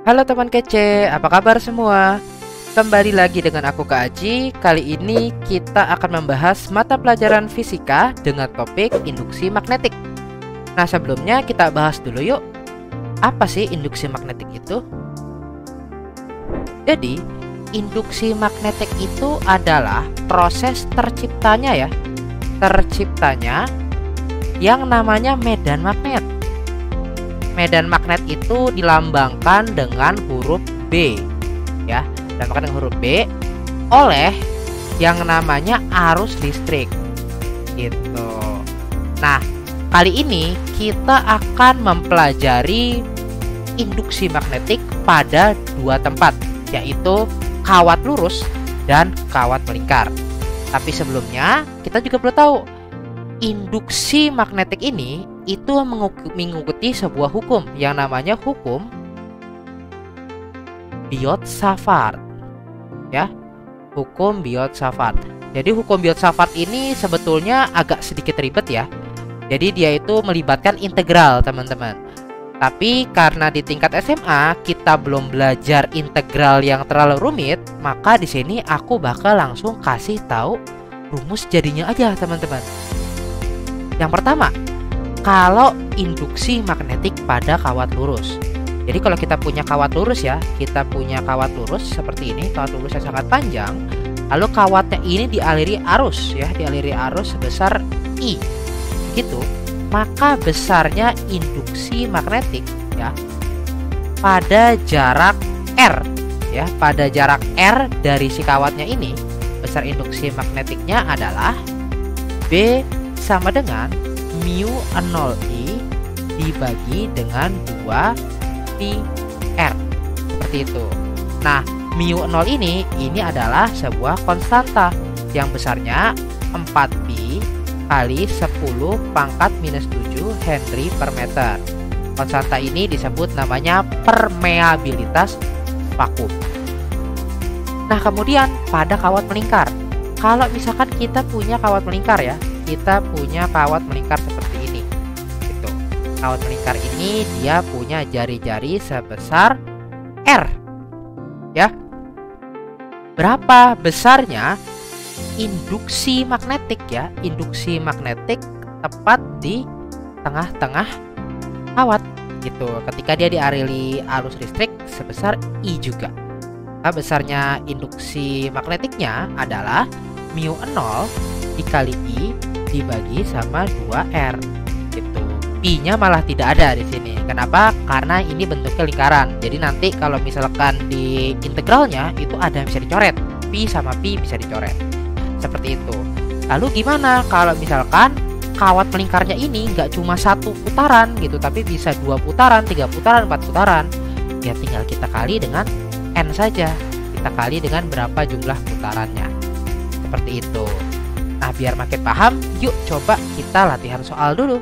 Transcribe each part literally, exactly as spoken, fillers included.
Halo teman kece, apa kabar semua? Kembali lagi dengan aku Kak Aji. Kali ini kita akan membahas mata pelajaran fisika dengan topik induksi magnetik. Nah sebelumnya kita bahas dulu yuk, apa sih induksi magnetik itu? Jadi, induksi magnetik itu adalah proses terciptanya ya Terciptanya yang namanya medan magnet. Medan magnet itu dilambangkan dengan huruf B ya, dilambangkan dengan huruf B oleh yang namanya arus listrik gitu. Nah, kali ini kita akan mempelajari induksi magnetik pada dua tempat, yaitu kawat lurus dan kawat melingkar. Tapi sebelumnya kita juga perlu tahu, induksi magnetik ini itu mengikuti sebuah hukum yang namanya hukum Biot-Savart ya, hukum Biot-Savart. Jadi hukum Biot-Savart ini sebetulnya agak sedikit ribet ya. Jadi dia itu melibatkan integral teman-teman. Tapi karena di tingkat S M A kita belum belajar integral yang terlalu rumit, maka di sini aku bakal langsung kasih tahu rumus jadinya aja teman-teman. Yang pertama, kalau induksi magnetik pada kawat lurus. Jadi kalau kita punya kawat lurus ya, kita punya kawat lurus seperti ini, kawat lurus yang sangat panjang. Lalu kawatnya ini dialiri arus ya, dialiri arus sebesar I. Gitu. Maka besarnya induksi magnetik ya pada jarak R ya, pada jarak R dari si kawatnya ini, besar induksi magnetiknya adalah B sama dengan mu nol I dibagi dengan dua pi R. Seperti itu. Nah, mu nol ini ini adalah sebuah konstanta yang besarnya empat pi kali sepuluh pangkat minus tujuh Henry per meter. Konstanta ini disebut namanya permeabilitas vakum. Nah kemudian pada kawat melingkar, kalau misalkan kita punya kawat melingkar ya, kita punya kawat melingkar seperti ini gitu. Kawat melingkar ini dia punya jari-jari sebesar R ya. Berapa besarnya induksi magnetik ya, induksi magnetik tepat di tengah-tengah kawat gitu, ketika dia dialiri arus listrik sebesar I juga. Nah, besarnya induksi magnetiknya adalah mu nol dikali I dibagi sama dua R gitu. Pi-nya malah tidak ada di sini. Kenapa? Karena ini bentuknya lingkaran. Jadi nanti kalau misalkan di integralnya itu ada yang bisa dicoret. Pi sama pi bisa dicoret. Seperti itu. Lalu gimana kalau misalkan kawat melingkarnya ini nggak cuma satu putaran gitu, tapi bisa dua putaran, tiga putaran, empat putaran? Ya tinggal kita kali dengan N saja. Kita kali dengan berapa jumlah putarannya. Seperti itu. Nah biar makin paham, yuk coba kita latihan soal dulu.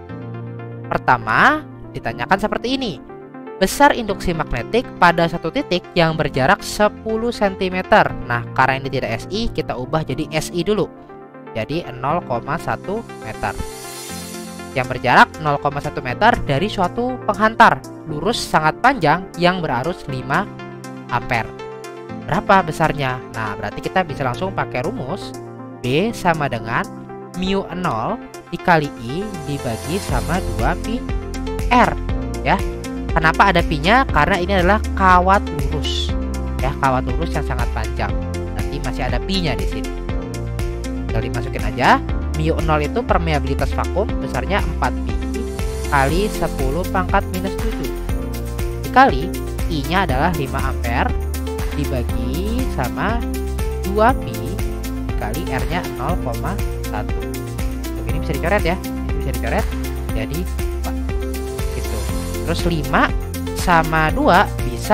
Pertama, ditanyakan seperti ini. Besar induksi magnetik pada satu titik yang berjarak sepuluh sentimeter. Nah, karena ini tidak S I, kita ubah jadi S I dulu. Jadi nol koma satu meter. Yang berjarak nol koma satu meter dari suatu penghantar lurus sangat panjang yang berarus lima ampere. Berapa besarnya? Nah, berarti kita bisa langsung pakai rumus B sama dengan mu nol dikali I dibagi sama dua pi R ya. Kenapa ada pi-nya? Karena ini adalah kawat lurus ya, kawat lurus yang sangat panjang. Nanti masih ada pi-nya di sini. Tinggal dimasukin aja. mu nol itu permeabilitas vakum besarnya empat pi kali sepuluh pangkat minus tujuh dikali I-nya adalah lima ampere dibagi sama dua pi dikali R-nya nol koma satu. Ini bisa dicoret ya. Ini bisa dicoret jadi empat. Gitu. Terus lima sama dua bisa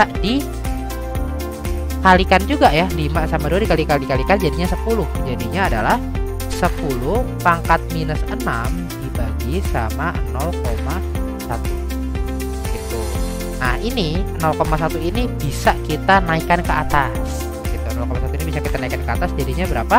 dikalikan juga ya. lima sama dua dikali-kali-kalikan jadinya sepuluh. Jadinya adalah sepuluh pangkat minus enam dibagi sama nol koma satu. Gitu. Nah, ini nol koma satu ini bisa kita naikkan ke atas. Gitu. nol koma satu ini bisa kita naikkan ke atas jadinya berapa?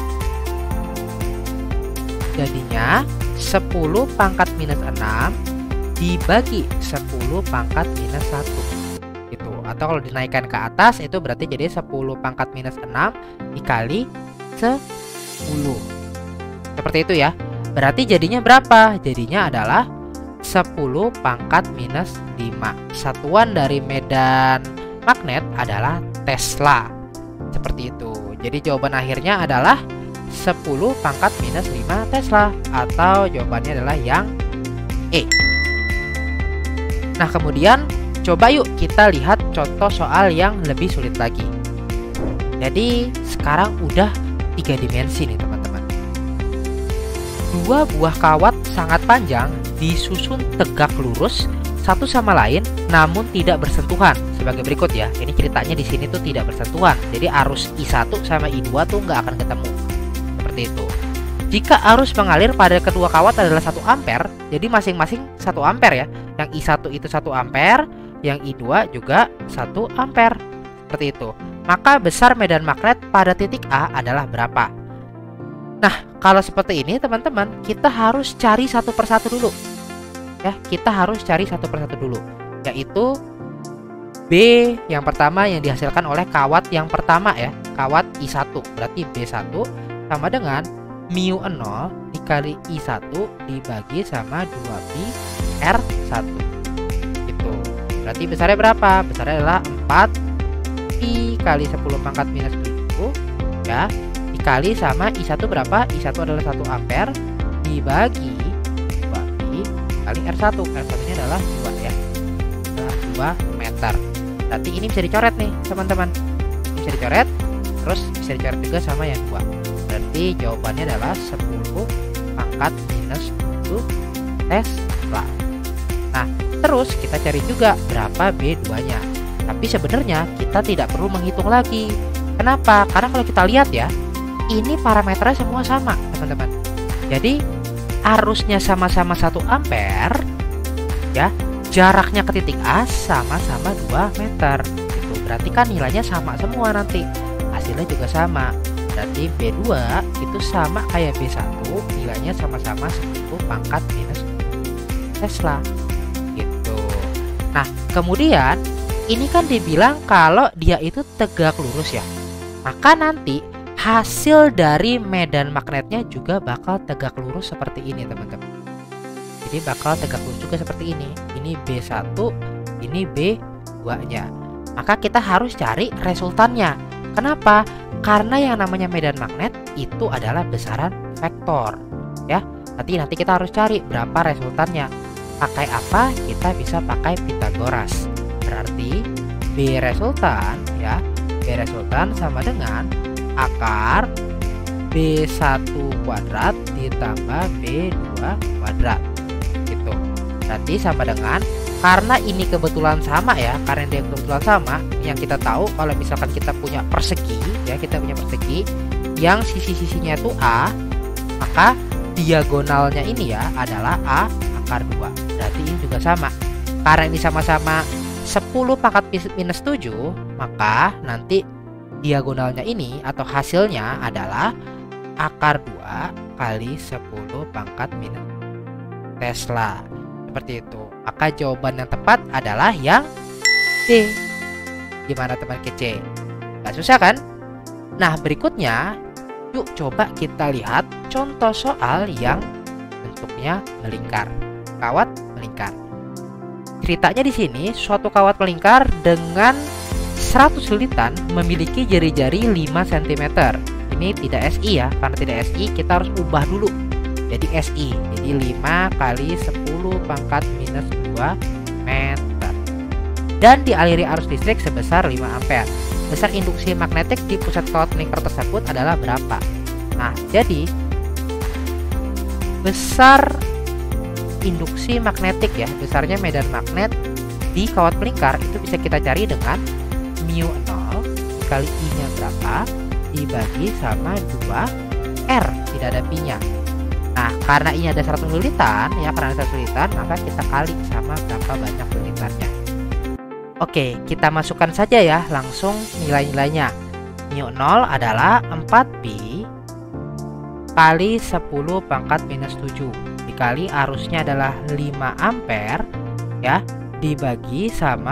Jadinya sepuluh pangkat minus enam dibagi sepuluh pangkat minus satu. Gitu. atau kalau dinaikkan ke atas itu berarti jadi sepuluh pangkat minus enam dikali sepuluh. Seperti itu ya. Berarti jadinya berapa? Jadinya adalah sepuluh pangkat minus lima. Satuan dari medan magnet adalah Tesla. Seperti itu. Jadi jawaban akhirnya adalah sepuluh pangkat minus lima Tesla, atau jawabannya adalah yang E. Nah, kemudian coba yuk kita lihat contoh soal yang lebih sulit lagi. Jadi sekarang udah tiga dimensi nih teman-teman. Dua buah kawat sangat panjang disusun tegak lurus satu sama lain namun tidak bersentuhan. Sebagai berikut ya. Ini ceritanya di sini tuh tidak bersentuhan. Jadi arus I satu sama I dua tuh nggak akan ketemu. Seperti itu. Jika arus mengalir pada kedua kawat adalah satu ampere, jadi masing-masing satu ampere ya. Yang I satu itu satu ampere, yang I dua juga satu ampere. Seperti itu. Maka besar medan magnet pada titik A adalah berapa? Nah, kalau seperti ini teman-teman, kita harus cari satu persatu dulu. Ya, kita harus cari satu persatu dulu, yaitu B yang pertama yang dihasilkan oleh kawat yang pertama ya, kawat I satu. Berarti B satu sama dengan mu nol dikali I satu dibagi sama dua pi R satu. Gitu. Berarti besarnya berapa? Besarnya adalah empat pi kali sepuluh pangkat minus tujuh ya, dikali sama I satu berapa? I satu adalah satu ampere dibagi dua pi kali R satu. R satu ini adalah dua ya. Adalah dua meter. Berarti ini bisa dicoret nih, teman-teman. Bisa dicoret, terus bisa dicoret juga sama yang dua. Berarti jawabannya adalah sepuluh pangkat minus tujuh Tesla. Nah, terus kita cari juga berapa B dua-nya. Tapi sebenarnya kita tidak perlu menghitung lagi. Kenapa? Karena kalau kita lihat ya, ini parameternya semua sama, teman-teman. Jadi arusnya sama-sama satu ampere ya, jaraknya ke titik A sama-sama dua meter. Itu berarti kan nilainya sama semua nanti. Hasilnya juga sama. Berarti B dua itu sama kayak B satu, nilainya sama-sama sepuluh pangkat minus Tesla. Gitu. Nah, kemudian ini kan dibilang kalau dia itu tegak lurus ya. Maka nanti hasil dari medan magnetnya juga bakal tegak lurus seperti ini, teman-teman. Jadi bakal tegak lurus juga seperti ini. Ini B satu, ini B dua-nya. Maka kita harus cari resultannya. Kenapa? Karena yang namanya medan magnet itu adalah besaran vektor, ya. Nanti nanti kita harus cari berapa resultannya. Pakai apa? Kita bisa pakai Pythagoras. Berarti B resultan ya, B resultan sama dengan akar B satu kuadrat ditambah B dua kuadrat. Gitu. Berarti sama dengan, karena ini kebetulan sama ya, karena dia kebetulan sama, yang kita tahu kalau misalkan kita punya persegi ya, kita punya persegi yang sisi-sisinya itu A, maka diagonalnya ini ya adalah A akar dua. Berarti ini juga sama. Karena ini sama-sama sepuluh pangkat minus tujuh, maka nanti diagonalnya ini atau hasilnya adalah akar dua kali sepuluh pangkat minus Tesla. Seperti itu. Maka jawaban yang tepat adalah yang D. Gimana teman kece? Gak susah kan? Nah, berikutnya yuk coba kita lihat contoh soal yang bentuknya melingkar. Kawat melingkar. Ceritanya di sini suatu kawat melingkar dengan seratus lilitan memiliki jari-jari lima sentimeter. Ini tidak S I ya, karena tidak S I kita harus ubah dulu jadi S I. Jadi lima kali sepuluh pangkat minus dua meter. Dan dialiri arus listrik sebesar lima ampere. Besar induksi magnetik di pusat kawat melingkar tersebut adalah berapa? Nah, jadi besar induksi magnetik ya, besarnya medan magnet di kawat melingkar itu bisa kita cari dengan mu nol kali I-nya berapa dibagi sama dua R, tidak ada pi-nya. Nah, karena I-nya ada seratus lilitan ya, karena ada seratus lilitan, maka kita kali sama berapa banyak lilitannya. Oke, kita masukkan saja ya langsung nilai-nilainya. Mu nol adalah empat pi kali sepuluh pangkat minus tujuh dikali arusnya adalah lima ampere ya, dibagi sama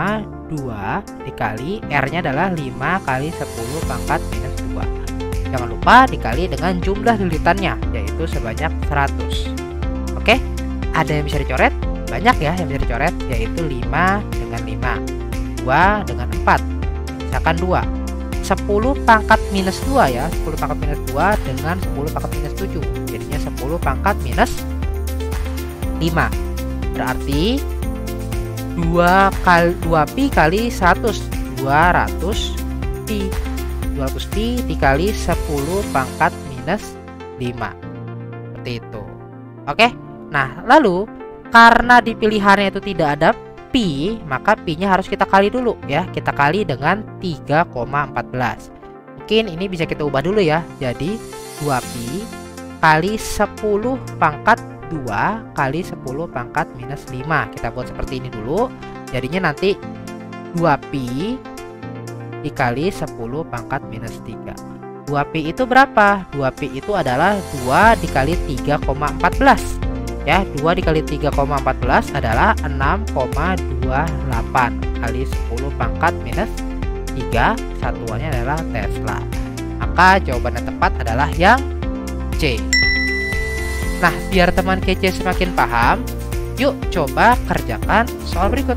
dua dikali R-nya adalah lima kali sepuluh pangkat minus dua. Jangan lupa dikali dengan jumlah lilitannya, yaitu sebanyak seratus. Oke, ada yang bisa dicoret? Banyak ya yang bisa dicoret, yaitu lima dengan lima, dua dengan empat, misalkan dua. sepuluh pangkat minus dua ya, sepuluh pangkat minus dua dengan sepuluh pangkat minus tujuh, jadinya sepuluh pangkat minus lima. Berarti dua kali dua pi kali seratus, dua ratus pi. dua ratus pi dikali sepuluh pangkat minus lima. Seperti itu. Oke. Nah, lalu karena di pilihannya itu tidak ada pi, maka pi-nya harus kita kali dulu ya. Kita kali dengan tiga koma satu empat. Mungkin ini bisa kita ubah dulu ya. Jadi dua pi kali sepuluh pangkat dua kali sepuluh pangkat minus lima. Kita buat seperti ini dulu. Jadinya nanti dua pi dikali sepuluh pangkat minus tiga. dua pi itu berapa? dua pi itu adalah dua dikali tiga koma satu empat. Ya, dua dikali tiga koma satu empat adalah enam koma dua delapan kali sepuluh pangkat minus tiga. Satuannya adalah Tesla. Maka jawaban yang tepat adalah yang C. Nah, biar teman kece semakin paham, yuk coba kerjakan soal berikut.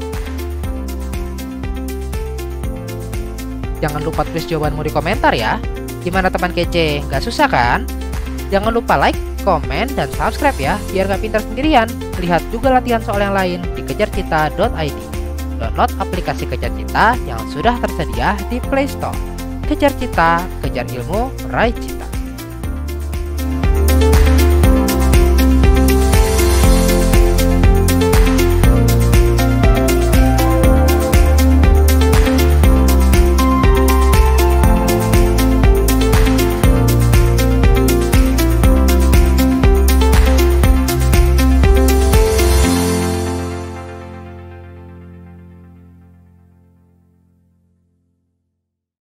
Jangan lupa tulis jawabanmu di komentar ya. Gimana teman kece? Gak susah kan? Jangan lupa like, komen, dan subscribe ya, biar gak pintar sendirian. Lihat juga latihan soal yang lain di kejar cita dot i d. Download aplikasi Kejar Cita yang sudah tersedia di Play Store. Kejar Cita, kejar ilmu, raih cita.